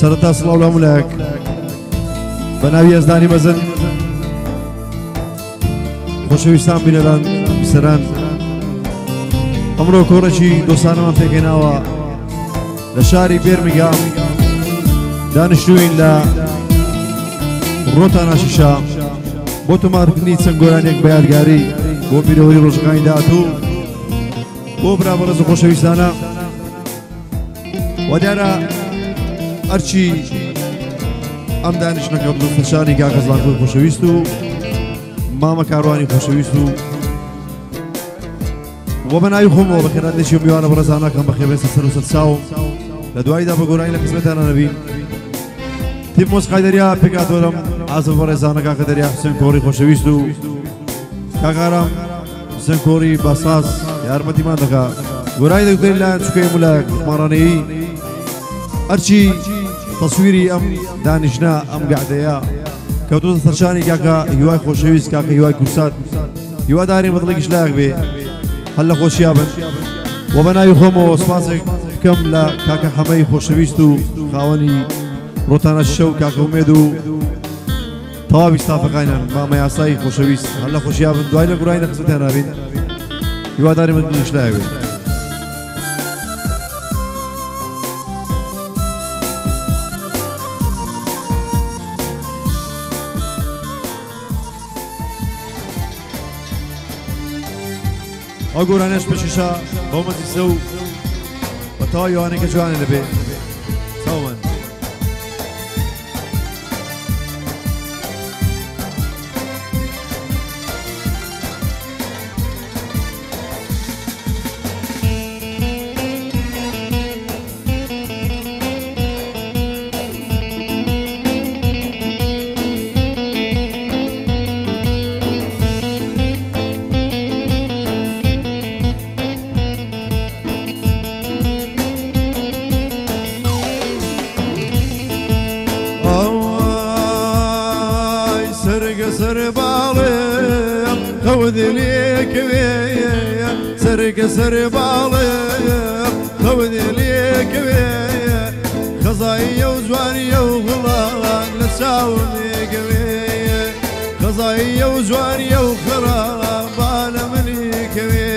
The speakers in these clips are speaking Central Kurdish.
سرتا سڵاو لە هەموولایەک بە ناوی ئەزدانی مەزن خۆشەویستان بینەران بیسەران ئەمڕۆ کۆڕەکی دۆستانەمان پێکەیناوە لە شاری بێرمینگام دانیشتووین لە ڕۆتانە شیشە بۆ تۆمارکردنی چەند گۆرانێک بە یادگاری بۆ بیرەوەری ڕۆژەکانی داهاتوو بۆ برا بەڕێز و خۆشەویستانە و دیارە هەرچی ئەم دانیشتنەکە دڵخۆشانی کاکە زڵانکۆی خۆشەویست و مامە کاروانی خۆشەویست و بە ناوی خۆمەوە بەخێراتێکی میوانە بەڕێزانەکەم بەخێبێستە سەر و سەرچاو لە دواییدا بە گۆرانی لە خزمەتانە نەبین تیم مۆسیقای دەریا پێکاتۆرم ئازم بەڕێزانە کاکە دەریا حوسێن کۆڕی خۆشەویست و کاکارام حوسێن کۆڕی باساز یارمەتیمان دەکات گۆرانی دەکتەری لایەن چووکەی مولایەک قوماڕانەیی هەرچی تەسویری ئەم دانیشتە ئەم گەعدەیە کەوتوتە سەرشانی کاکە هیوای خۆشەویست کاکە هیوای کورسات هیوادارین بەدڵێکیش لایەک بێ هەر لە خۆشییا بن و بە ناوی خۆمەوە سوپاسێک بکەم لە کاکە حەمەی خۆشەویست و خاوەنی ڕۆتانە شیشە و کاکە ئومێد و تەواوی ستافەکانیان مامە یاسایی خۆشەویست هەر لە خۆشییا بن دوای لە گۆرانی لە خزمەتیان نابین هیوادارین بەدڵێکیش لایەک بێ ئەو گۆرانیش پێشیشە بەو مەجلیسە و بە تەواوی ئەوانەی کە جوانێ لەبێ چاومەن سر باڵێ خەوەدێ لێکەوێ خەزاییە و جوانیە و غڵان لە چاوم لێگەوێ خەزاییە و جوانیە و خەرابا لە منێکەوێ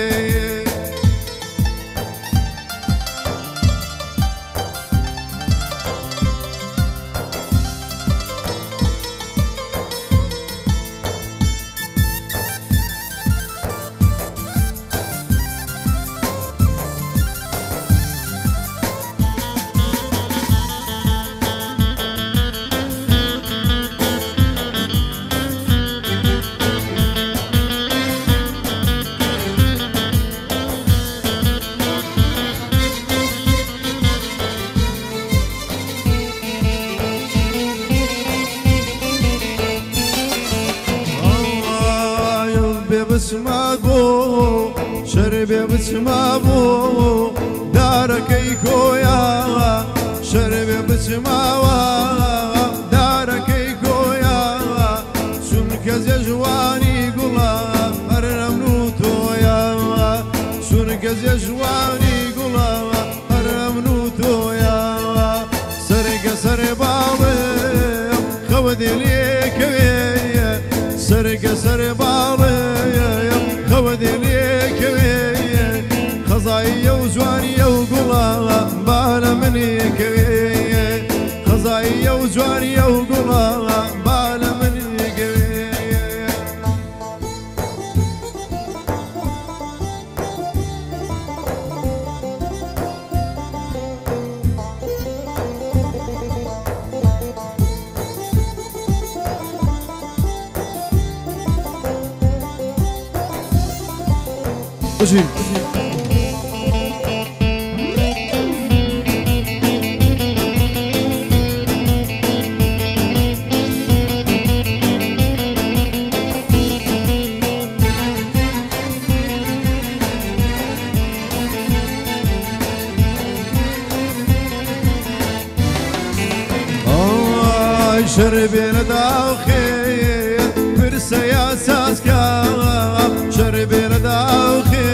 شەربێ بچمە بۆ دارەکەی کۆیا شەربێ بچماوە دارەکەی کۆیا چونکە جێژوانی گوڵە هەر ئەمن و تۆیە چونکە جێژوانی گوڵە هەر ئەمن و تۆیە سەرگە سەر باڵێ خەوەدێ لێکەوێ سەرگە سەر باڵێ خەوەدێ لێکەوێ خەزاییە و جوانیە و گوڵە با لە منێکەوێ خەزاییە و جوانیە و گوڵە با لە منێکەوێ باشین شەربێ لە داوخێ برسە یاساسکە شەربێ لە داوخێ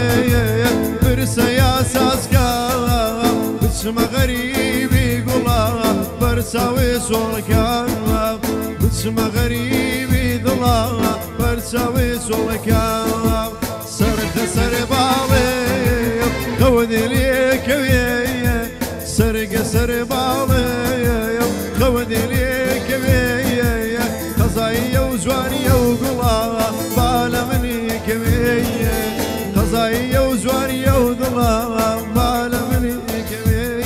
برسە یاساسکە بچمە غەریبی گوڵە بەر برساوي صورك بتسمى غريبي ضلا برساوي صورك سرخ سربالي خود ليك ويا سرق سربالي خود ليك ويا قصايا وزوانيا وقلا بالا منيك ويا قصايا وزوانيا وقلا بالا منيك ويا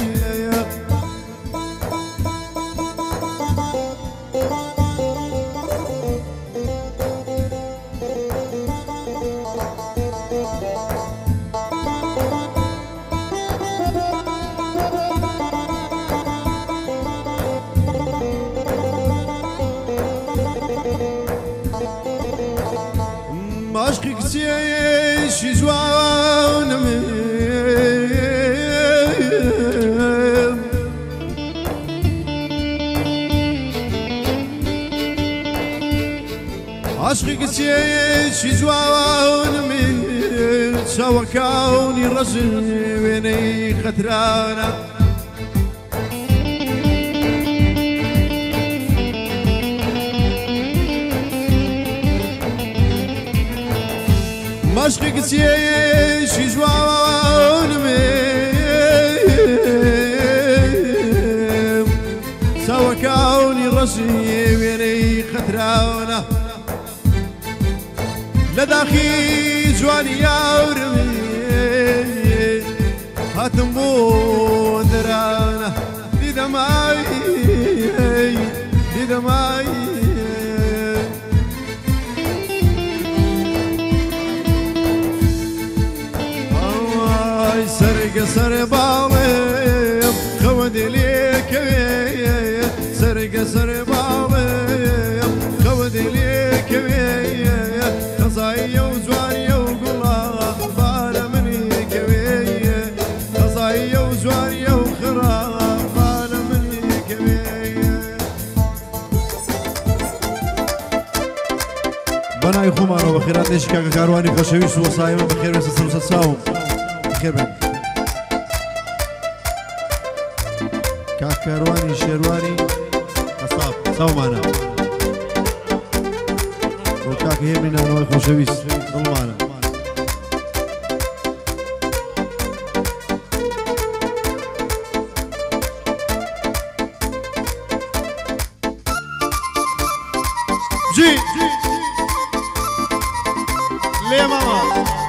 عشقك سيش جوان من عشقك سيش جوان من سوا كوني رجل ويني خطرانا عشقك سيش جوان من سوا كوني رجي ويني خطرانا لداخي جواني يا ورمي هاتمو درانا دي دماي دي دماي سرق سربالي خود ليك ويا سرق سربالي خود ليك ويا قصايا وزوانيا وقلا بالا منيك ويا قصايا وزوانيا وخرا بالا منيك ويا بناي خمار وبخيرات ليش كاكا كارواني خوشويش وصايم بخير بس سلساوم بخير بك كاكرواني شيرواني قصاب ساو معنا وكاك يمنا نوي خوشويس ضل معنا جي ليه ماما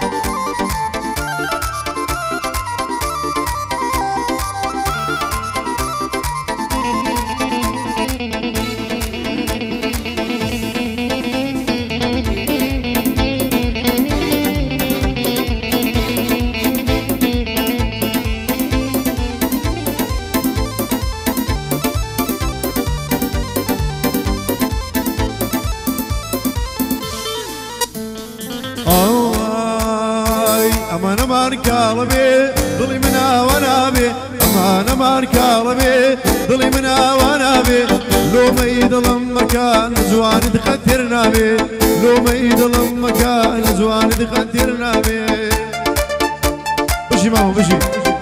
أمانة مارك قلبي ضلي منا وانا بي أمانة مارك قلبي ضلي منا وانا بي لو ما يضلم مكان زوان تخدرنا بي لو ما يضلم مكان زوان تخدرنا بي بشي ماما بشي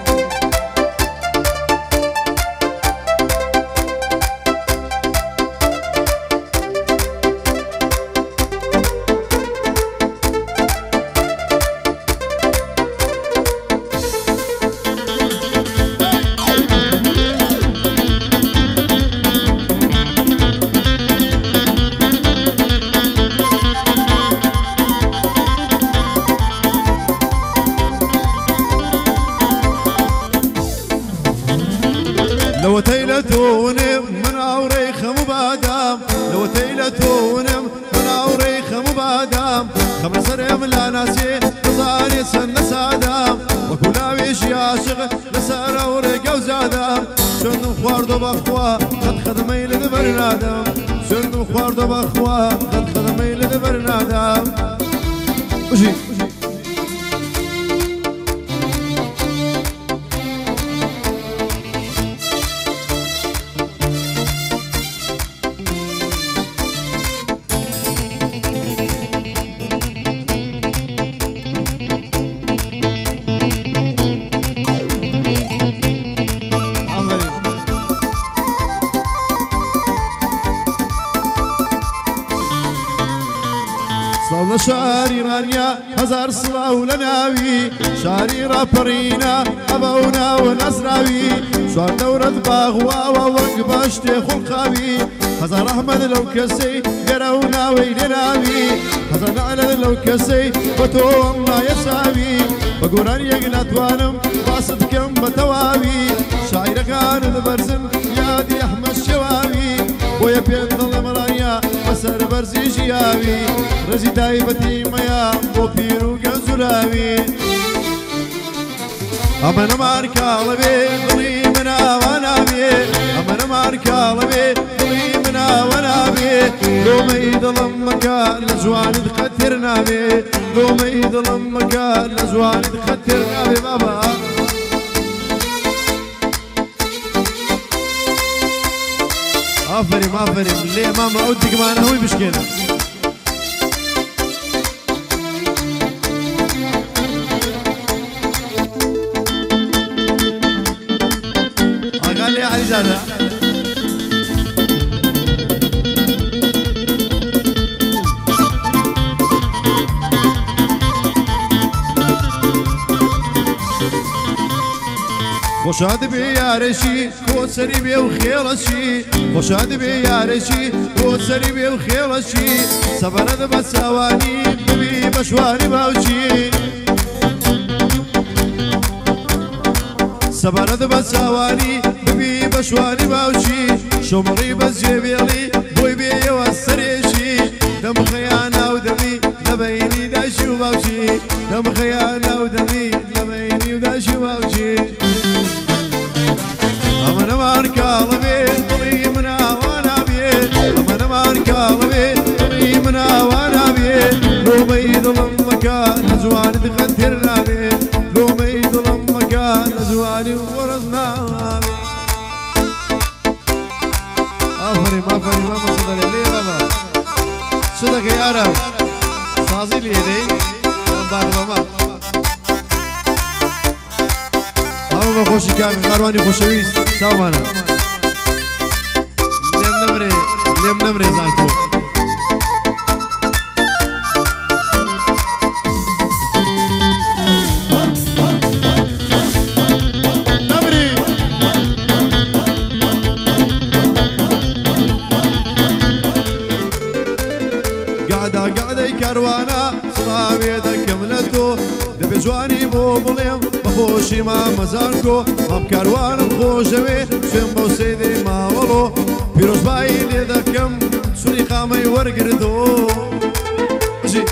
لو تيلتونم من أوريخ مبادام لو تيلتونم من أوريخ مبادام خبر سرم لا ناسي تزاني سن سادام وكلاويش يا شغل لسر أوريق وزادام شنو خواردو بخوا قد خدمي للبرنادم شنو خواردو بخوا قد خدمي للبرنادم وشي صلى شاري رانيا هزار صلاة ولناوي شاري رابرينا أبونا ونسراوي شوار دورة باغوا ووقباش تيخل خاوي هزار أحمد لو كسي قرونا ويلناوي هزار نعلى لو كسي بتو الله يساوي بقران يقنا توانم باصد كم بتواوي شاعر كان البرزن يادي أحمد شواوي ويا بين ظل مرايا بسر برزي جياوي رزي دايبتي ميا وبيرو قنزلاوي أمن ماركالبي ضلي منا ونابي أمن ماركالبي ضلي منا ونابي لو ما يظلم مكان لزوان تخترنا بي لو ما يظلم مكان لزوان تخترنا بي بابا آفرين آفرين ليه ماما أودك معنا هوي مشكلة قال لي علي زادة خوشاد بی یارشی خود سری بی و خیالشی خوشاد بی یارشی خود سری بی و خیالشی سفرد بسوانی بی بشواری باوشی سفرد بسوانی بی بشواری باوشی شمری بس جبیلی بوی بی و سریشی دم خیانه و دمی لبینی داشی و باوشی دم خیانه و دمی لبینی و داشی و باوشی أمن ماركالبي ضلي منا ونابي أمن ماركالبي ضلي منا ونابي لو ما يظلم مكان زواني تخترنا بي لو ما يظلم مكان زواني ورثنا بي آفرين آفرين ماما صدق لي بابا صدق يا رب صازي لي دي بعد ماما أما خوشي كان غارواني خوشويس سامانا لم نمري زانكو نمري قاعدة كروانا صلابي كملتو دبي جواني بو بليم بخوشي ما مزاركو مام كروان بخوشوي فين بوسيدي ما ولو بيروز بايلي دكم سوري قامي ورقردو ماشي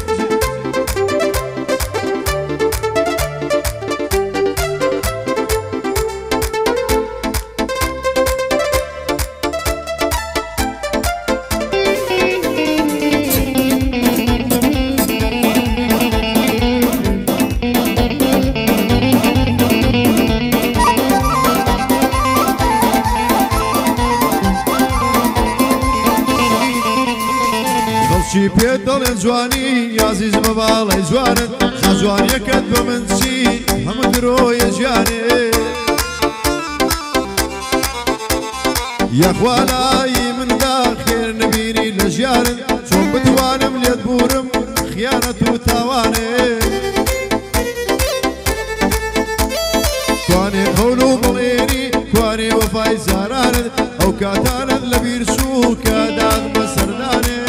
شي بيدل جواني يا عزيز ببالي جوانت جوان يكتب من شي هم درو يا جاني يا خوالاي من دا خير نبيني لجيان شو بتوانم ليد بورم خيانة وتواني كواني قولو بليني كواني وفاي زاران او كاتانا لبيرسو كاداغ مسرداني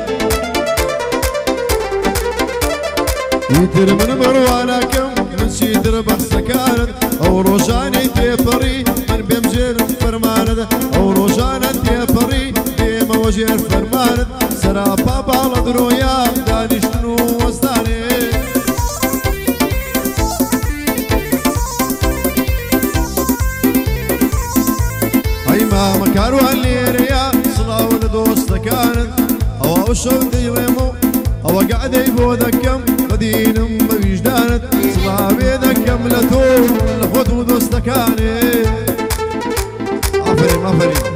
يتر من مروانكم من سيدر بحسكانت او روشاني تيبري من بمجير فرماند او روشاني تيبري بيما وجير فرماند سرابا بالد رويا دانشنو وستاني هاي ما مكاروها الليريا صلاة دوست كانت او شو ديريمو او قاعد يبو ذكم قديم بوجدانت صلابي ذكم لتوم لخوت ودوستكاني عفرين عفرين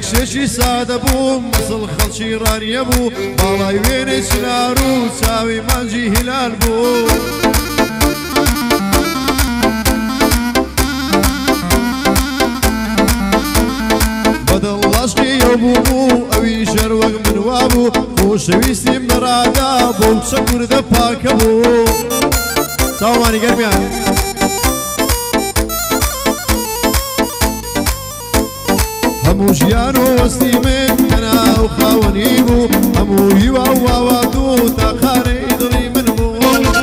کشێکی سادە بوو مەسڵ خەڵکی ڕانیە بوو باڵای وێنەی چنار و چاوی مانجی هیلال بوو بەدڵ لاشقی ئەو بوو ئەوی شەر وەک من وا بوو خۆشەویستیم نەڕادا بۆ چە کوردە پاکە بوو چاوانی گەرمیان هەموو ژیان و وەستی من تەنها ئەو خاوەنی بوو هەموو هیوا و واوات و تاقانەی دڵی من بوو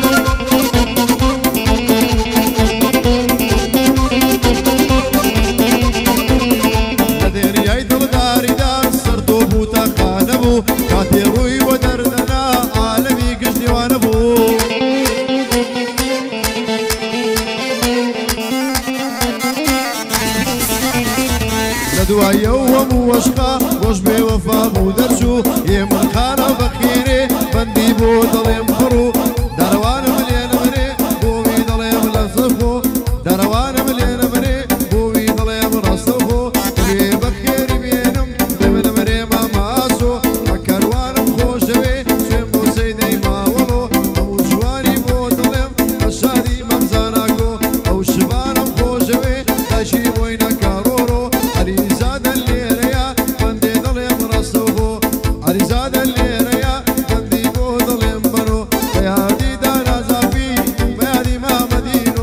لە دێنیای دڵداریدا سەر تۆ بوو تاقانە بوو کاتێ ڕووی وە دەردەنا عالەمی گشت دیوانە بوو دوایەوە هەموو وەشقا گۆش بێ وەفا بوو دەرچوو ئێمە خانە بەخێرێ بەندی بۆ دەڵێم بڕوو دەڕەوانم لێنەمرێ بۆوی دەڵێم لەسەخۆ دەڕەوانم لێنەمرێ بۆوی دەڵێم ڕاستەخۆ بێ بەخێری بێنم دەمەنەمرێ ماماسۆ ئەکەروانم خۆشەوێ سوێن بۆ سەیدەی ماوەڵۆ هەموو جوانی بۆ دەڵێم ئەشادی مەمزاناکۆ ئەو شبانم خۆشەوێ داشی بۆی نەکارۆڕۆ علیزادە لێرەیە بەندێ دڵێم ڕاستەوە علیزادە لێرەیە بەندی بۆ دڵێم بەرۆ بەیادی دانازافی بەیادی مامەدینۆ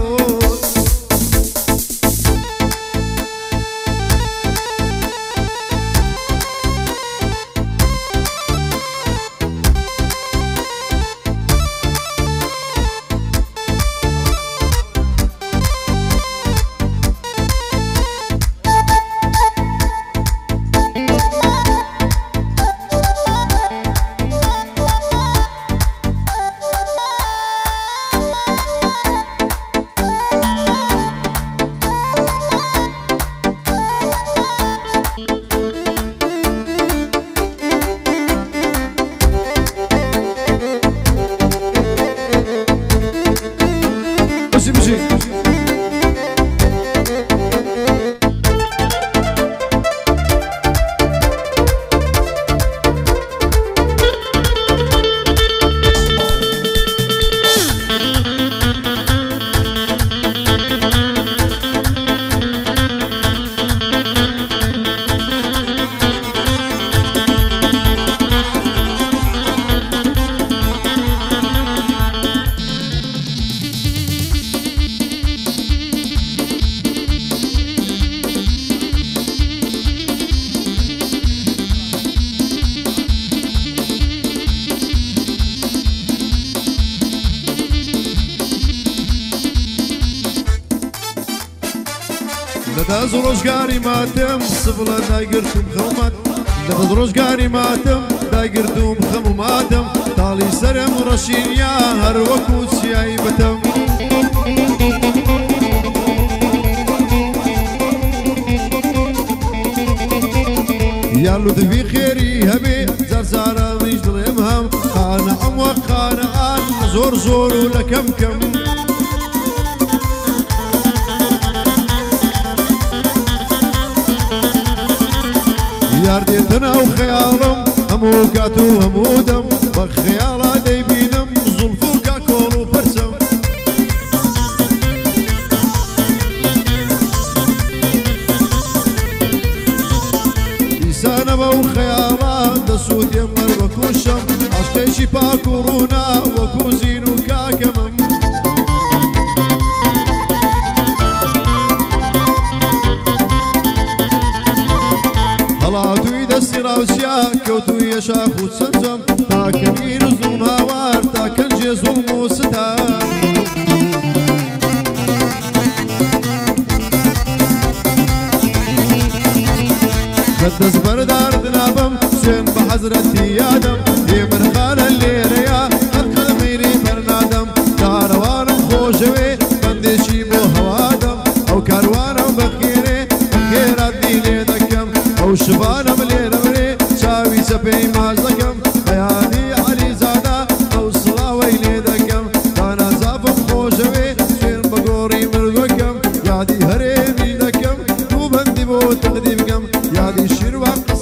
لەدەست ڕۆژگاری ماتم سبڵە دایگرتم خەڵمەت لەدەست ڕۆژگاری ماتم دایگرتم خەم و ماتم تاڵی سەرم ڕەشینیا هەر وەکو چیایی بەتەم یا لوتفی خێری هەبێ زەرزارە ڕیش دڵێم هەم خانە ئەم وەک خانە ئان زۆر زۆر و لە کەم کەم یار دێتە ناو خەیاڵم هەموو کات و هەموو دەم بە خەیاڵا دەیبینم زوڵف و کاکۆڵ و پەرچەم دیسانە بەو خەیاڵا دەسووتێم هەر وەکو شەم عاشقێکی پاک و ڕوونا وەکو زین و کاکەمم هەڵاتووی دەستی ڕاوچیا کەوتوویە شاخ و چەنجەم تاکەمیر و زوڵم هاوار تاکەنجێ زوڵم و ستار کە دەست بەردار دنابم سوێن بە حەزرەتی یادم ئێمرخانە لێرەیە هەر قەلمەیری بەرنادەم کاروانم خۆشەوێ بەندێکی بۆ هەوادەم ئەو کاروانم بەخێرێ بەخێرادی لێ دەکەم ئەو شبانم لێرەمرێ چاوی چەپەی ماز دەکەم بەیانی عەلیزادە ئەو سڵاوەی لێ دەکەم دانازافم خۆشەوێ سوێن بە گۆڕی مردوەکەم یادی هەرێمی دەکەم دوو بەندی بۆ تەقدیم بکەم یادی شیروان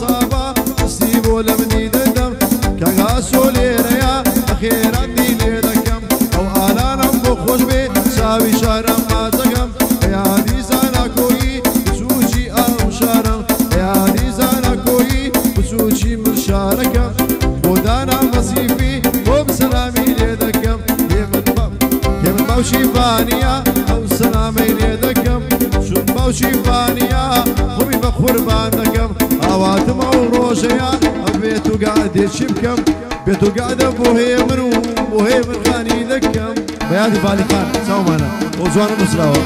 باوشیفانیا ئەو سەلامەی لێ دەکەم چون باوشیفانیا خۆمی بە قوربان دەکەم ئاواتم ئەو ڕۆژەیان ئەم بێت و گادێکی بکەم بێت و گادە بۆ هەیە من و بۆ هەیە من خانی دەکەم بە یادی بالیخان چاومانە بۆ جوانم نووسراوە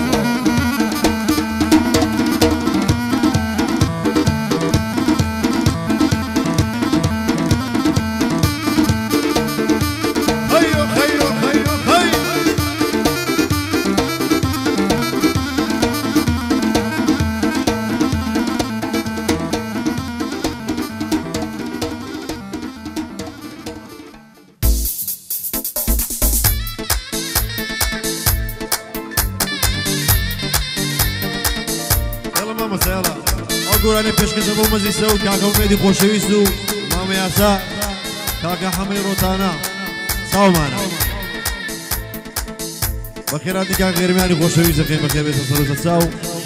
گۆرانێ پێشکەشە بۆ مەزیسە و کاکە ئومێدی خۆشەویست و مامە یاسا کاکە حەمەی ڕۆتانە ساومانە بەخێراتی کاکە گەرمیانی خۆشەویست دەکەین بەخێر بێتە سەر و سەرچاو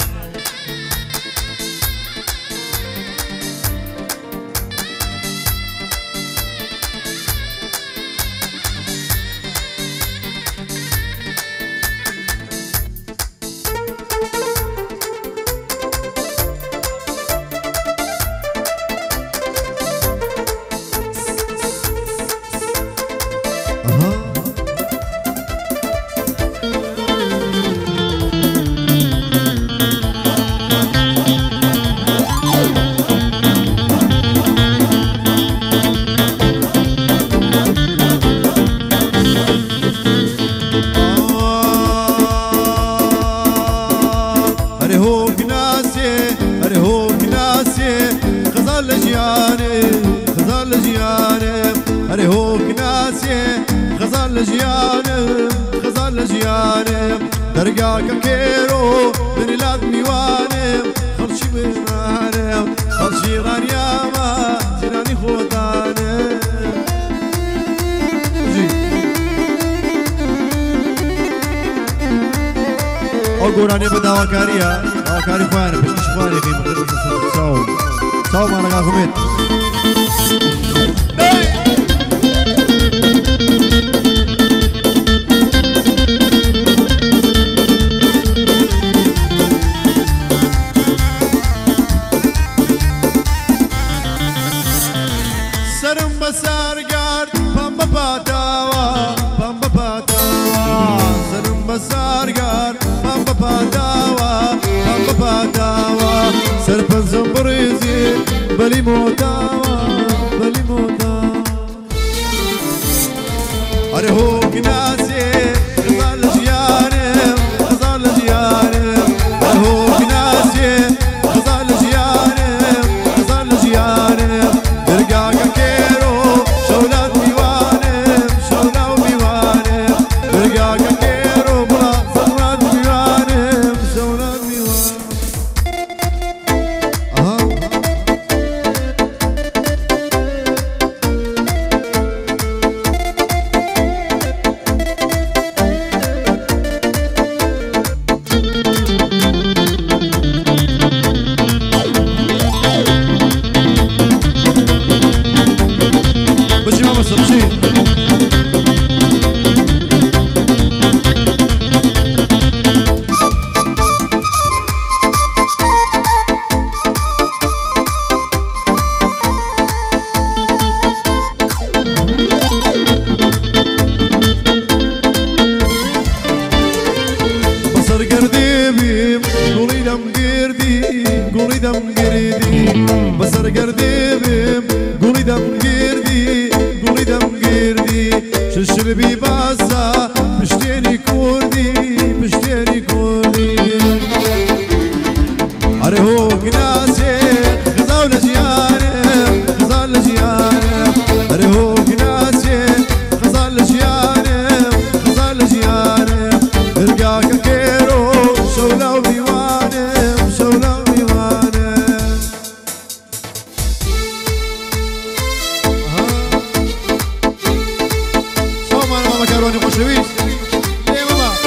دەرگاکە کێرۆ بنلات میوانێم خەڵکی بنانێم خەڵکی ڕانیامە جیرانی خۆتانێم ئەو گۆرانێ بە داواکاریە داواکاری خۆیانە پشتیش خۆیانێکی چاومانە کاکومێت سرپنزم بریزی بلی موتاوا بلی موتاوا اره هو گنازی خزال جیانم خزال جیانم اره هو گنازی خزال جیانم خزال جیانم درگاکا کیرو شولات میوانم شولاو میوانم درگاکا کیرو بلا شولات میوانم شولات میوانم بسر گردیم گولی دم گردی ششر بی باسا پشتیری کردی اره هو گناسه خزال جیانم اره هو گناسه خزال جیانم درگاکا کیرو شولاو دیوانم مكروني خوشويش ليه ماما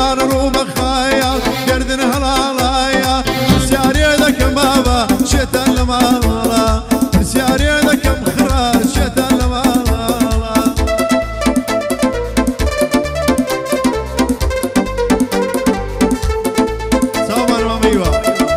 جوان رو بخايا گردن هلالايا سياري دكم بابا شيطان لمالا سياري دكم خراج شيطان لمالا سامان ماميوا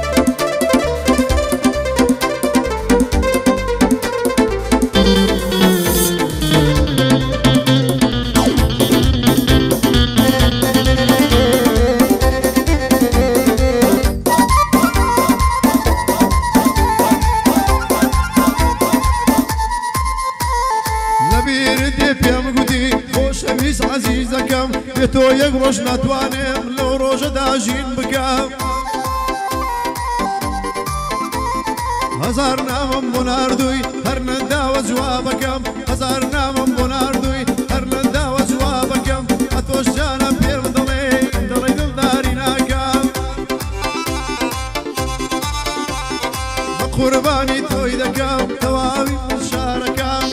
عزيزكم يتو يقرش نتوانم لو روج داجين بكم هزار نامم بناردوي هرندا وجوابكم هزار نامم بناردوي هرندا وجوابكم اتوش جانا بير مدلي دلي دلداري ناكم قرباني توي دكم توابي مشاركم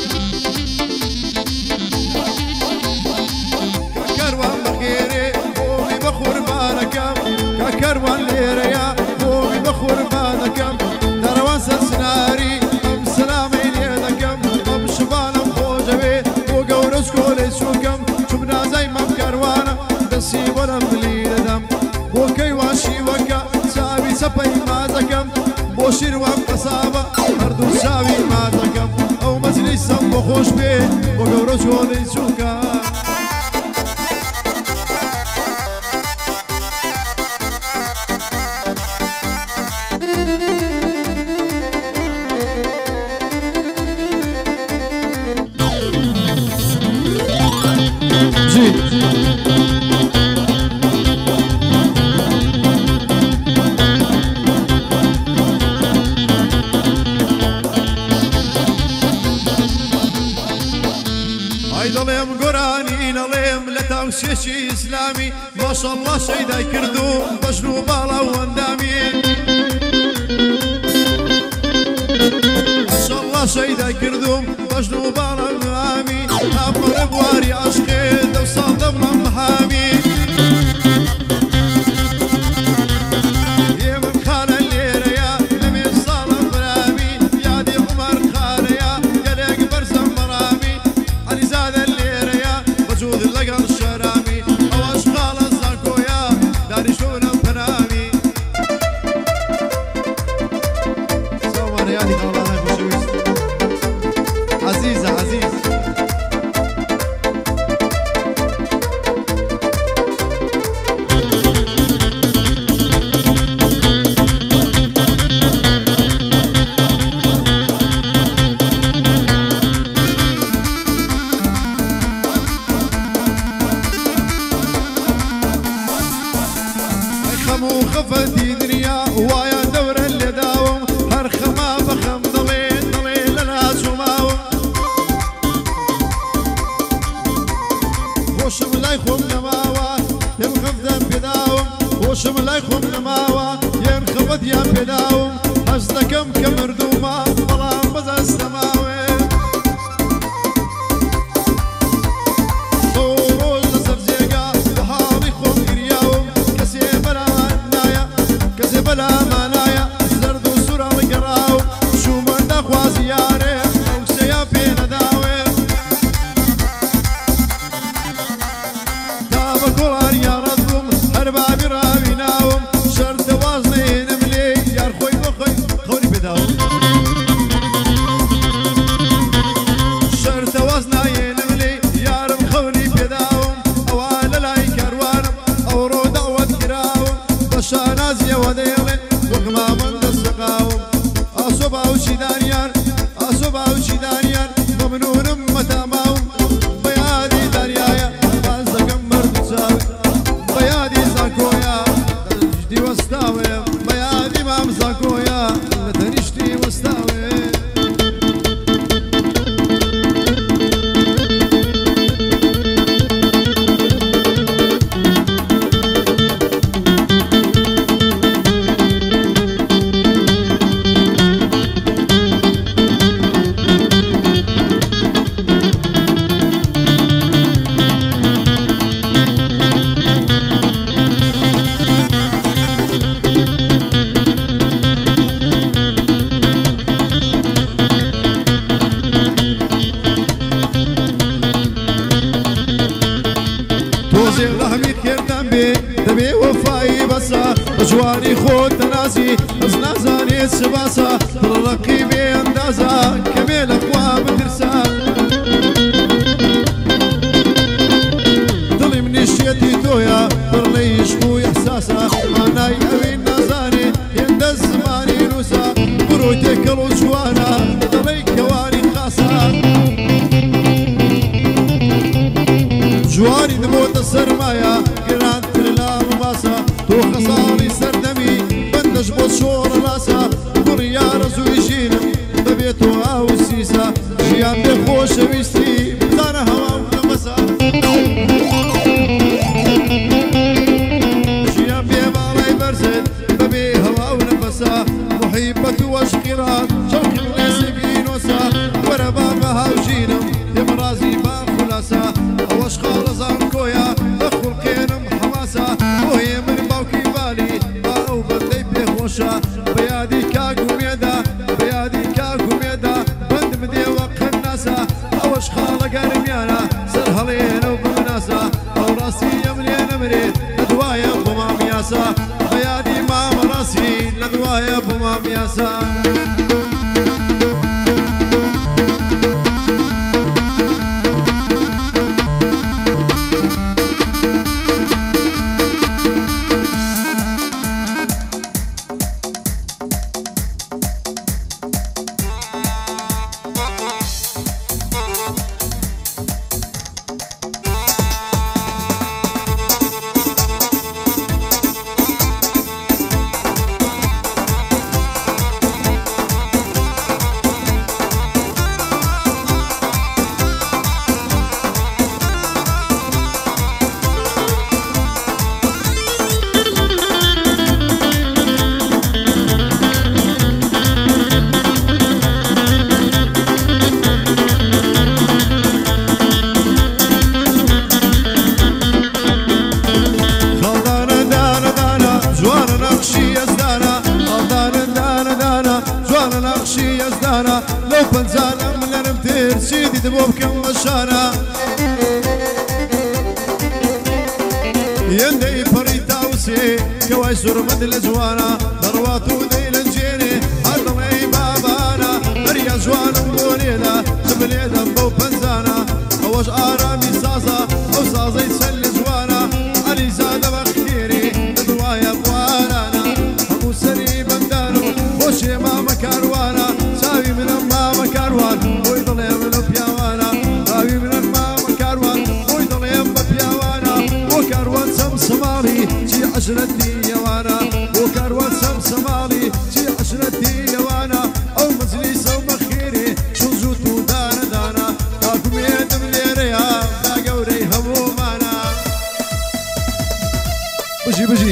كروان ليريا فوقي بخربانكم دروان سناري ام سلامي ليدكم ام شبانم خوجبي وقورس كولي شوكم شبنا زي ما بكروانا دسي ولا مليدم وكي واشي وكا سابي سبي مازكم بوشير وقصابة هردو سابي مازكم او مجلسم بخوش بي وقورس كولي شوكم ضليم قراني نليم لتوشيشي إسلامي ما شاء الله شيدا كردو بشنو بالا واندامي ما شاء الله شيدا كردو بشنو بالا واندامي أمر بواري عشقي دوصال ضمن محامي يمن خان الليريا لمي صالة برامي يادي عمر خاريا قلق برسم برامي علي زاد وجود اللقى الشرامي او اشغال الزاكويا داري شونا بنامي سوما ريالي خلانا بشويس عزيزة عزيز خفتي دنيا ويا دور اللي داوم هرخما بخم ضليل ضليل الناس وماوم وشم لا يخم نماوة ينخفت بداوم وشم لا يخم نماوة ينخفت يا بداوم حسدكم كمردومة ظلام بز السماوي بلا منايا زرد وسرى القراو شو من اخوى زياره وسيا بين داوي تابا كولار يا ردهم اربابي رابي ناوم شرط وازنين ملي يا خوي بخوي خوني بداوم جواني خود تناسي أصنا زاني سباسا رقيبي اندازا كميل أخوة بدرسا ضلي من الشيتي تويا ضلي يشكو إحساسا أنا يأوي النازاني يندز زماني نوسا بروتك الوجوانا ضلي كواني خاصا جواني دموت السرمايا قران ترلا مباسا تو خساري سردمي بندش بوشور لاسا قريا رزو يجينا ببيتو او السيسا جيان بخوش ويستري بزانا هوا ونمسا جيان بيبالاي برزد ببي هوا ونفسا محيبة واشقرات شوق الناس بينوسا وربابها وجينا يمرازي باخلاسا اوش خالصان كويا دخل قينم حماسا وهي من باوكي بالي باو بدي بيخوشا بيادي كاكو ميدا بيادي كاكو ميدا بند مدي وقع الناسا اوش خالق رميانا سرهلين وبمناسا او راسي يملي نمريد ندوايا بمامياسا بيادي مام راسي ندوايا بمامياسا لو بنزانا من نمتير سيدي دبوبكم مشانا يندي فريتا وسي كواي سور مدل جوانا درواتو دي لنجيني هدوي بابانا مريا جوانا موليدا سبليدا بو بنزانا اوش ارامي سازا او سازا يسل جوانا علي زادا بخيري دوايا بوارانا همو سري بندانو وشي ماما كاروانا ساوي من ماما كاروان ويضل يمن بياوانا ساوي من ماما كاروان ويضل يمن بياوانا وكاروان سمسمالي جي عشرتي يوانا وكاروان سمسمالي جي عشرتي يوانا او مجلس او مخيري شو زوتو دانا دانا كاكم يدم ليريا دا قوري همو مانا بجي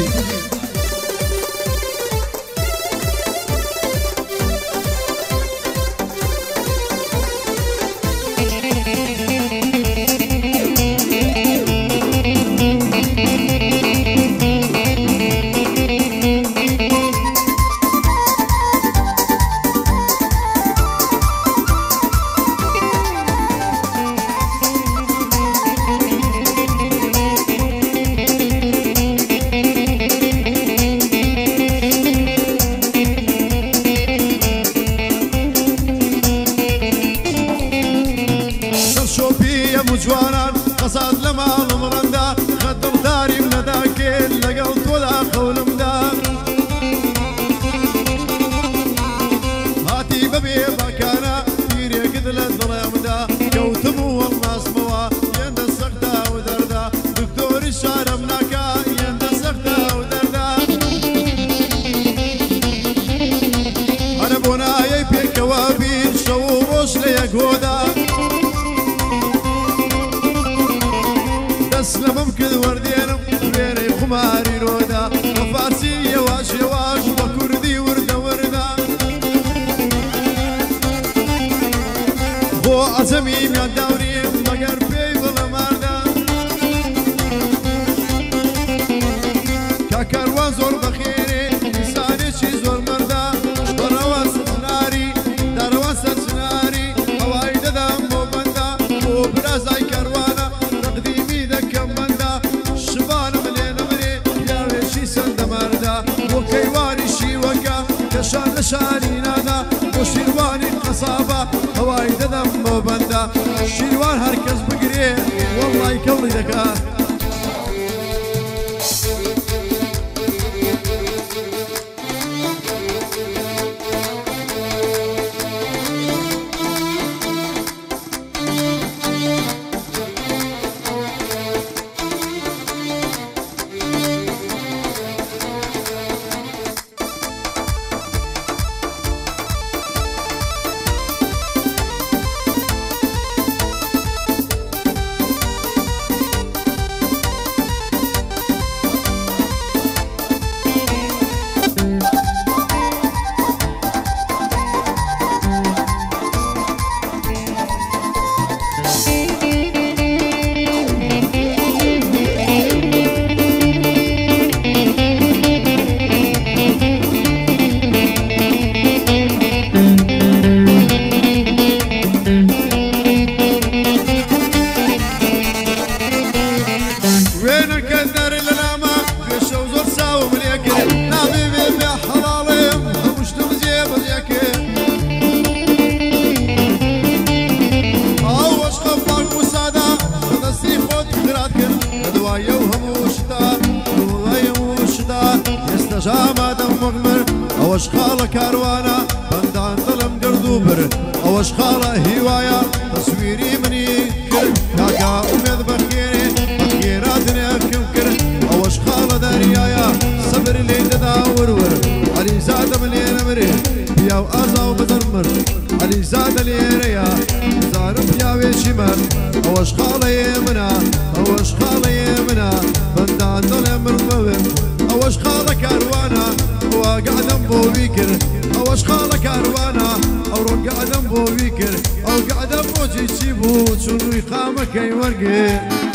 پاشان لە شاری نادا بۆ شیروانی قەسابە هەوای دەدەم بۆ بەندە شیروان هەرکەس بگرێ وەڵڵای کەڵی دەکات ئەوەش خاڵە کاروانە بەندان دڵم گرد و بر ئەوەش خاڵە هیوایە تەسویری منی کرد کاکا ئومێد بەخێرێ بەخێرا دنیاکەم کرد ئەوەش خاڵە دەریایە سەبر لێ دەدا ورور عەلیزادە من لێ نەمرێ پیاو ئازا و بەدەر مرد عەلیزادە لێرەیە زارم پیاوێکی مرد ئەوەش خاڵەیە منە ئەوەش خاڵەیە منە بەندان دڵێ من بەوێ ئەوەش خاڵە کاروانە قعدم بۆ وی کرد ئەوەش خاڵە کاروانە ئەو ڕۆ قعدم بۆ وی کرد ئەو قعدەم بۆجی چی بوو چون ڕووی قامەکەی وەرگێ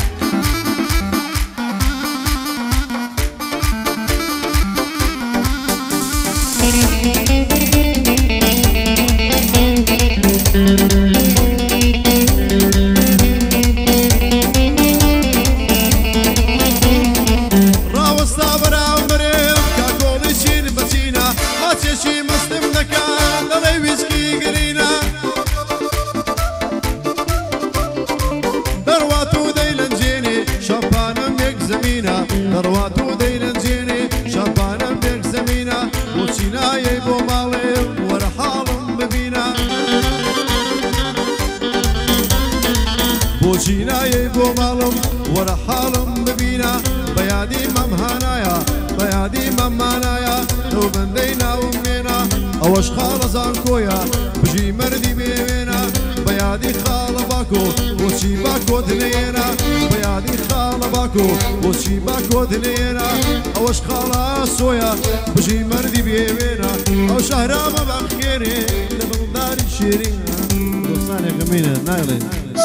دەڕوات و دەیلەنجێنێ شەمپانەم بێک زەمینە بۆچی نایەی بۆ ماڵێ وەرە حاڵم ببینە بۆچی نایەی بۆ ماڵم وەرە حاڵم ببینە بەیادی مەمهانایە بەیادی مەمانایە ئەو بەندەی ناوم مێنە ئەوەش خاڵە زانکۆیە بژی مەردی بێوێنە بەیادی خاڵە باکۆ بۆچی باکۆت لێنە بەیادی خاڵە باکۆ بۆچی باکۆت لێنە ئەوەش خاڵە سۆیە بژی مەردی بێوێنە ئەو شەهرامە بەخێنێ لە بڵداری شێرینە دۆستانێکە مینە نایڵێن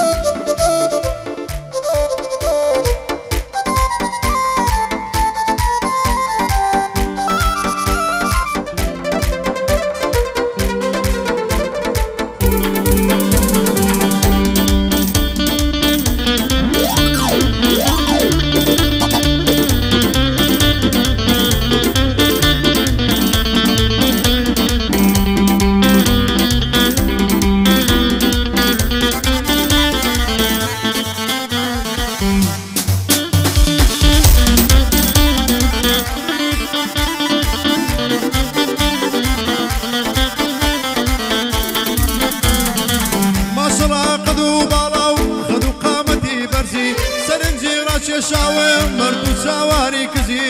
شاوێ مرد و چاوانی کزی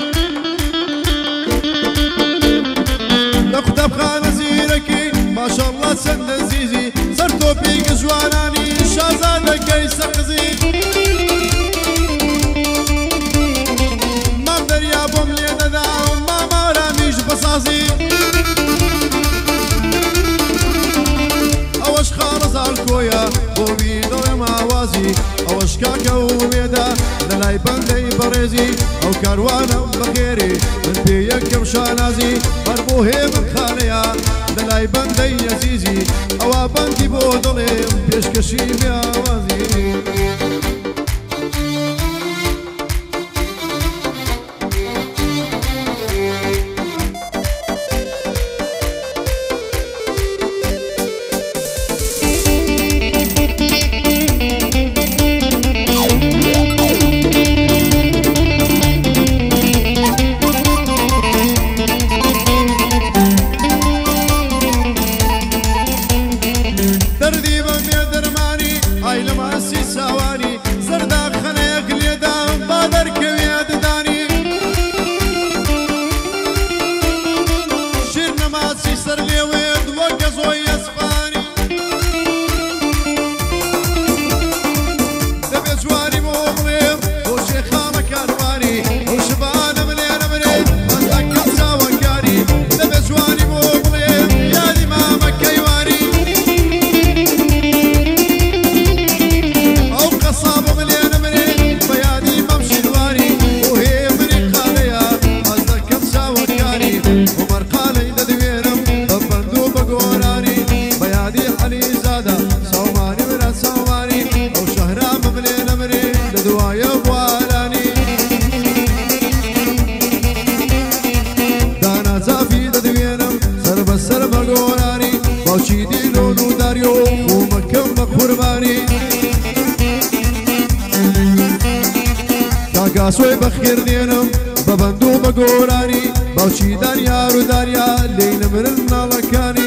لە قوتەبخانە زیرەکی ماشەڵڵا چەندە زیزی سەر تۆپی گژوانانی شازادەکەی سەقزی مام دەریا بۆم لێ دەدا و مامارامیش بەسازی ئەوەش خاڵە زانکۆیە بۆ وی دڵێم ئاوازی ئەوەش کاکە و مێدا لەلای بەندەی بەڕێزی ئەو کاروانم بەخێری من پێ یەکەم شانازی هەر بۆ هێمن خانەیە لەلای بەندەی عەزیزی ئەوە بەندی بۆ دڵێم پێشکەشی میاوازی باوچی دیلون و داریو خومکم بقربانی کاکاسوی بخیر دینم ببندو بگورانی باوچی داریار و داریا لینمرن نالکانی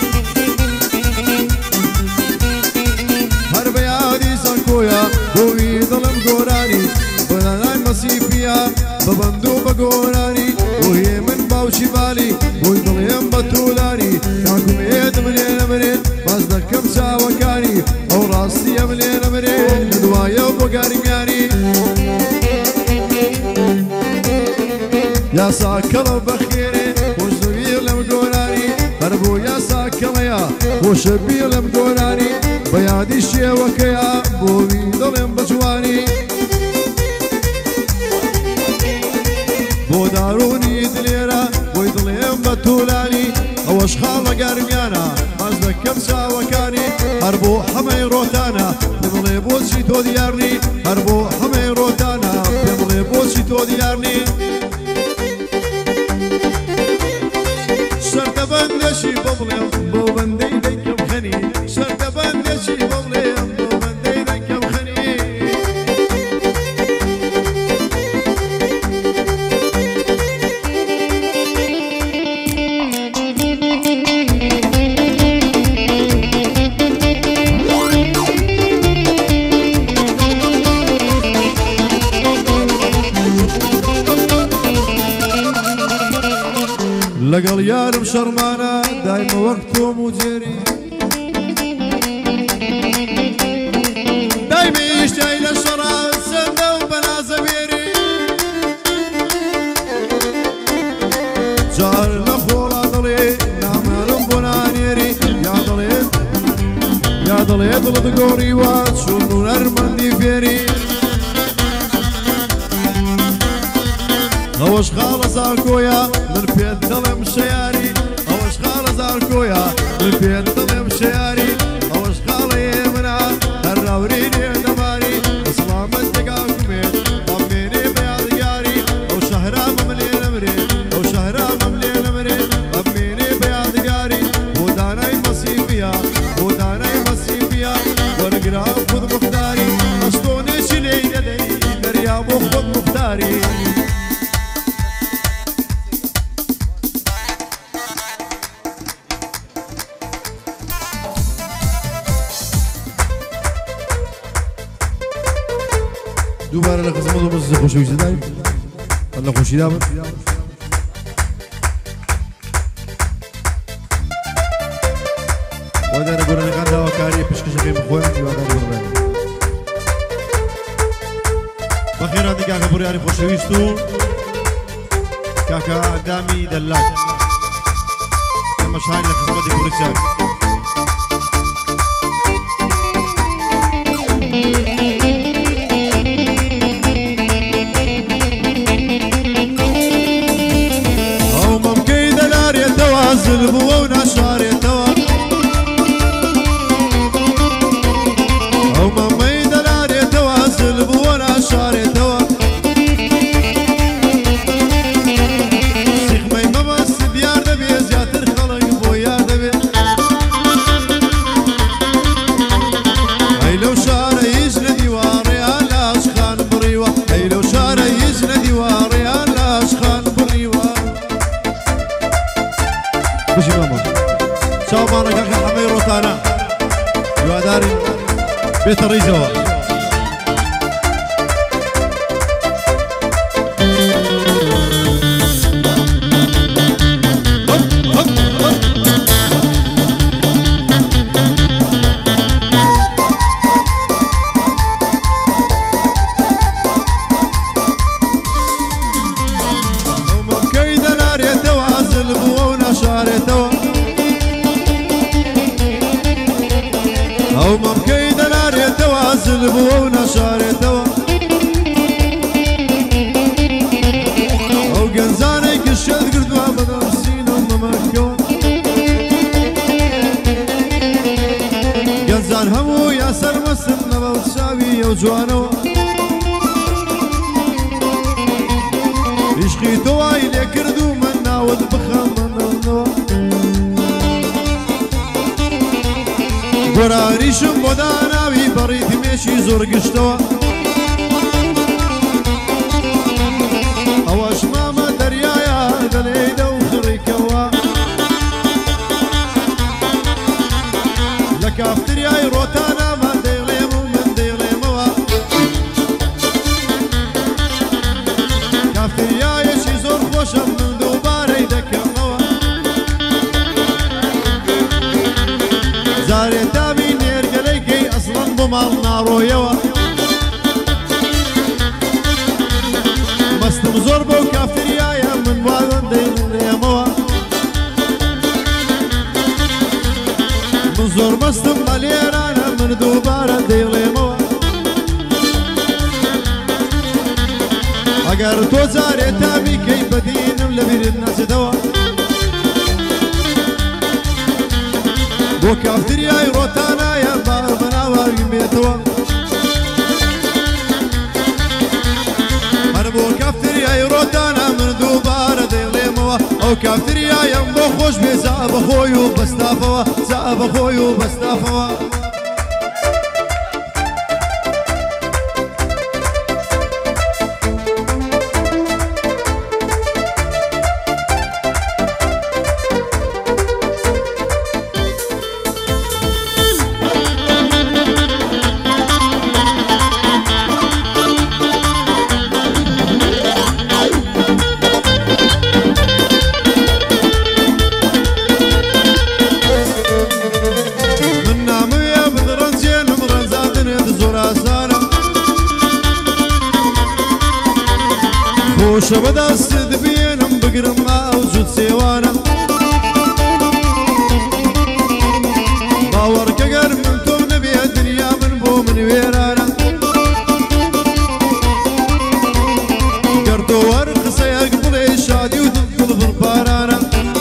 هر بیادی سنکویا بوی دلم گورانی بلانای مسیفیا ببندو بگورانی بوی من باوچی بالی بوی دلیم بطولانی کاکم اید ملین مرین مازدکم ساوکانی او راستی ملین مرین ندوایا بگارمیانی یا ساکل بخیره خوش دویلم گورانی هربو یا ساکل یا خوش بیلم گورانی بیادی شیوکیا بوی دلیم بجوانی بو دارونی دلیرا بوی دلیم بطولانی اوش خالا گرمیانا مازدکم ساوکانی هربو حمی روتانا بملی بوچی تو دیارنی هربو حمی روتانا بملی بوچی تو دیارنی شرط بندشی ببلیم بو بندی دکم خنی شرط بندشی ببلیم بو بندی دکم خنی لقل يارم شرمانا دايما وقته مجري دايما يشتاي للشراب سنة وبلا زبيري جار نخولا ضلي نعمل بنانيري يا ضلي ضل دقوري واتشونو نرمندي فيري اوش خالص الكويا من بيت ظلم شياري اوش خالص الكويا من بيت ظلم شياري اوش خالي منا الراوريني دماري اسلام الدقاكمي طميني بياض ياري او شهرا مملي نمري او شهرا مملي نمري طميني بياض ياري وداناي مصيبيا وداناي مصيبيا ونقرا خذ مختاري اشطوني شلي يدي دريا خذ مختاري دوباره لقسمه دومز خوشویش داریم الله خوشی دارم و داره گرانی قند و کاری پیشکش خیم خویم و داره گرانی بخیران دیگه که بریاری خوشویش تو کاکا دامی دلات مشاهد لقسمه دی بریسیار زلبوا ونشاري توا او مامي دلاري توا زلبوا ونشاري توا شيخ مي مبس ديار دبي زياتر خلق بو يار دبي هاي لو شاري يجن ديواري على اشخان بريوه هاي لو شاري يجن ديواري على اشخان بريوه بشي ماما شاو مانا كاكا حمي روتانا يواداري بيت الريزوا او ممكن دلار يتوازل بونا شار يتوا او جنزاني كشد قردوا بدل سينو ممكن جنزان همو يا سرمسن نبو تساوي وجوانو عشقي تواي لكردو من ناود بخمن خۆراریشم بۆ داناوی بەڕیتی مێشی زۆر گشتەوە ئەوەش مامە دەریایە دەلێدە و خڕیکەوە لە کافتریای ڕۆتانەمە دەیڵێم و من دەیڵێمەوە کافتریایەکی زۆر خۆشە من دووبارەی دەکەمەوە زارێ تامی نێرگەلەی گەی ئەسڵەن بۆ ماڵ ناڕۆیەوە مەستم زۆر بۆ کافتریایە من واگەن دەیڵێمەوە من زۆر مەستم بە لێرانە من دووبارە دەیڵێمەوە ئەگەر تۆ جارێ تامی کەی بەدینم لە بیرت نەچێتەوە بۆ کافتریای ڕۆتانایە با بەناوەوی بێتەوە هەر بۆ کافتریای ڕۆتانە من دووبارە دەیڵێمەوە ئەو کافتریایەم بۆ خۆش بێ زا بەخۆی و بەستافەوە زا بەخۆی و بەستافەوە خۆشە بەدەستت بێنم بگرم ئەو جووت سێوانە باوەڕکە گەر من تۆ نەبێ دنیا من بۆ من وێرانە گەر تۆ وەر قسەیەک بڵێ شادی و دڵ پڕپارانە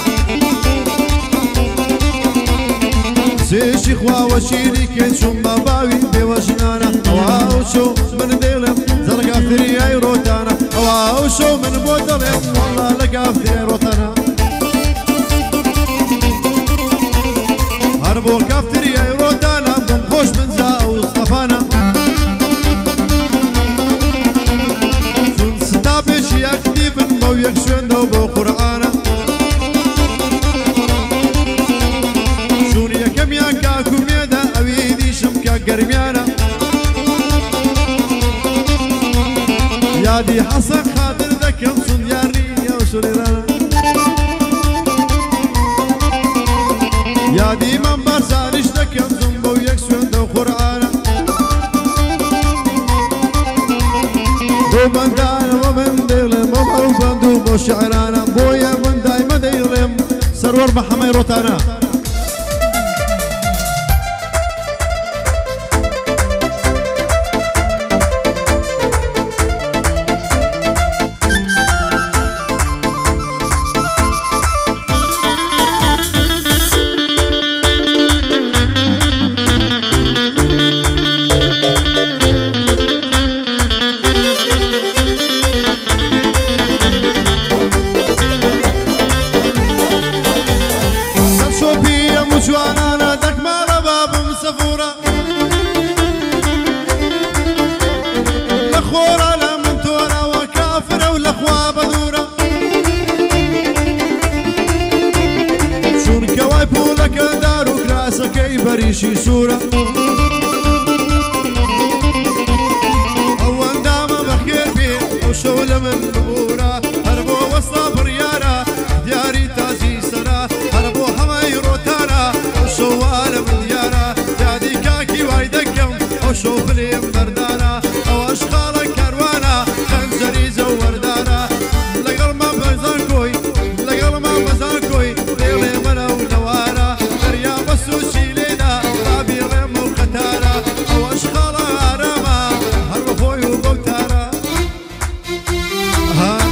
سێشی خواوە شیری کێن چوون بە باوی بێوەژنانە ئەوا چۆ من دێڵم زەڵ کافتریای ڕۆتانە ئەوا شۆ من بۆ دەڵێم وەڵا لە کافتریای ڕۆتانە هەر بۆ کافتریای ڕۆتانە بم خۆش بنجا ئەو ستەفانە چون ستاپێکی یەکتی بن بەو یەک شوێندە بۆ قورئانە شوون یەکەمیان کاکومێدە ئەوی دیشم کە گەرمیانە یادی حەسەن خاتر دەکەم چون یاری ئەو شوێنانە یادی من بارزانیش دەکەم چون بەو یەک شوێندە قورئانە بۆ بەندانەوە من دەیڵێم ئەو بەند و بۆ شیعرانە بۆیە من دایمە دەیڵێم سەروەر محەمەد ڕۆتانە جوانانە دەکماڵە بابم سەفورە لە خۆرە لە من تۆرەوە کافرە و لە خوا بەدوورە چونکەوای پوڵەکە دار و کراسەکەی بەریشی سوورە ئەوەندامە بەخێر بێ ئەو شەو لە من ببوورە هەر بۆ وەستا بڕیارە دیاری تازی سەرا هەر بۆ هەمای ڕۆتانە شووارە بڵیارە یادی کاکی وای دەکەم ئەو شۆ بلێم بەردانە ئەوەش خاڵە کاروانە خەنجەری زەوەردانە لەگەڵمان بەزان کۆی لەگەڵمان بەزان کۆی دێڵێ منە و نەوارە دەریا بە سوچی لێدا ئابیڕێم و قەتارە ئەوەش خاڵە ئارامە هەر بەخۆی و بەوتارە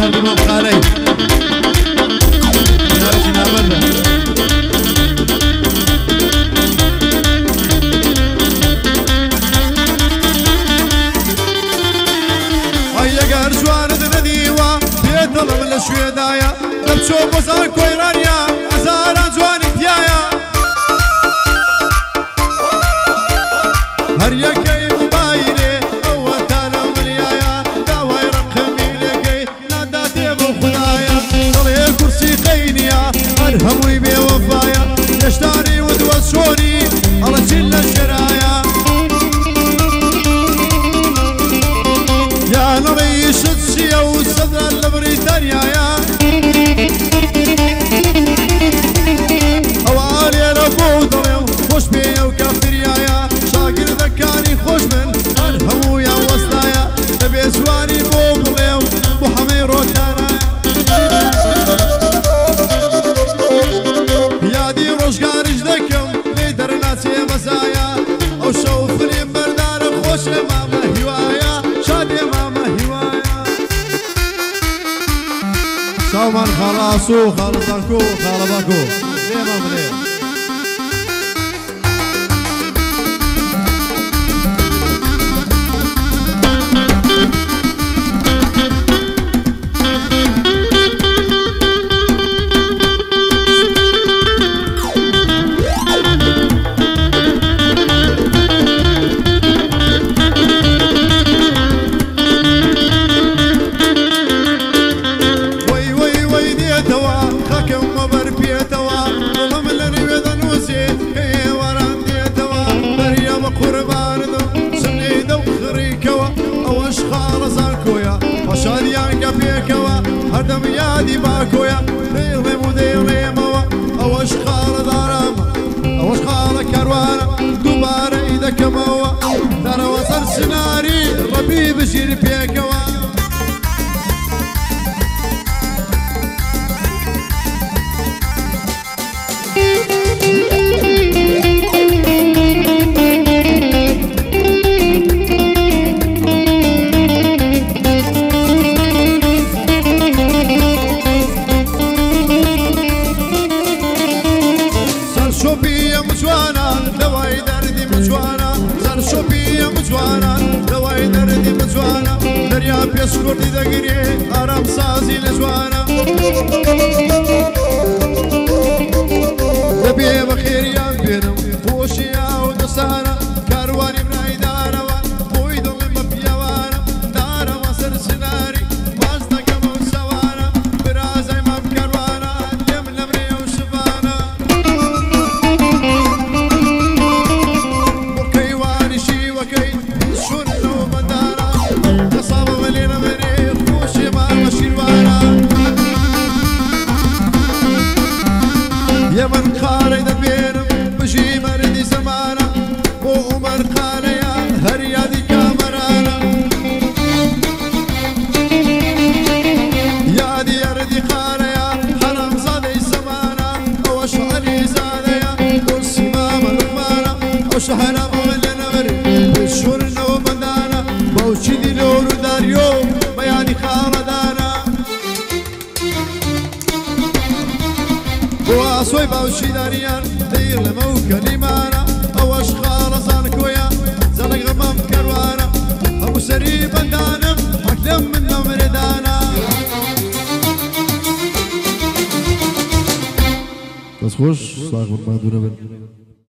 هردمم خالي نارجي نابرده هيا جوانت نديوة بيطلب للشويدايا نبشو بوزان كويرانيا أزارا جواني تيايا هريا كي مبايني أوتانا مليايا داوي رقمي لكي نادا ديبو خدايا ضلي كرسي قينيا أرهموي بوفايا يشتاني ودوسوني على جل الشرايا يا نبي شتشي أو صدر لبريطانيا يا أوالي ربو ضليو خوش بيا وكافريا يا شاكر ذكاني خوش من أرهمو يا وصلايا نبي زواني بو ضليو محمي روتانا يا دي روشقارج ذكم ليدر ناسي مزايا أو شوفني بردان خوش ماما هوايا شادي ماما هوايا ساومان خلاصو خالصانكو خالباكو ليه ماما ليه هردم يادي باكويا ريضي مديري موا اوش خال دارما اوش خال كروانا دوباره ايدا كموا دار وصل سناري ربي بشير بيكوا يسكرتي دقري أرام سازي لزوانا نبي بخير يا بينم فوشي يا ودسانا كارواني براي داروا بويدو من مبيوانا دارا وصر سناري واسطا كمو سوانا برازي مب كاروانا يم لمري وشفانا وكي واني شي وكي شنو بدانا تصاب ولينا مريض فوشي ما مشي الوانا يا من خالد بينم بشي مردي سمانا وعمر خالي يا هريادي كامرانا يا دي يردي خالي يا حرام زادي سمانا وش علي زادي يا كرسي ماما لقمانا وش حرام ولنا مريض بالشورنا وبدانا بوشي دي لورو داريو بياني خالدانا واسوي باوشي داريان دير لمو كلمانا اوش خالصان كويا زلق غمام كروانا ابو سري بندانم حكلم من نمردانا بس خوش صاحب ما دونه